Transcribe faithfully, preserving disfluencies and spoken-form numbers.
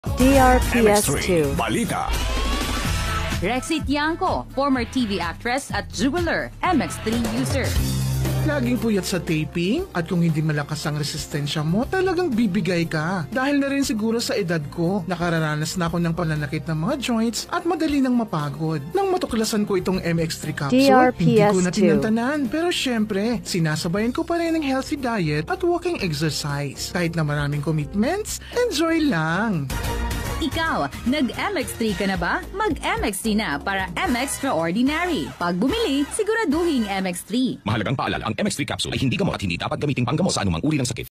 D R P S M X three two. Balita. Rexy Tiangco, former T V actress at jeweler, M X three user. Laging puyat sa taping at kung hindi malakas ang resistensya mo, talagang bibigay ka. Dahil na rin siguro sa edad ko, nakararanas na ako ng pananakit ng mga joints at madali nang mapagod. Nang matuklasan ko itong M X three Capsule, D R P S two. hindi ko na tinantanan. Pero syempre, sinasabayan ko pa rin ng healthy diet at walking exercise. Kahit na maraming commitments, enjoy lang! Ikaw, nag-M X three ka na ba? Mag-M X three na para M X-traordinary. Pag bumili, siguraduhin M X three. Mahalagang paalala, ang M X three Capsule ay hindi gamot at hindi dapat gamitin panggamot sa anumang uri ng sakit.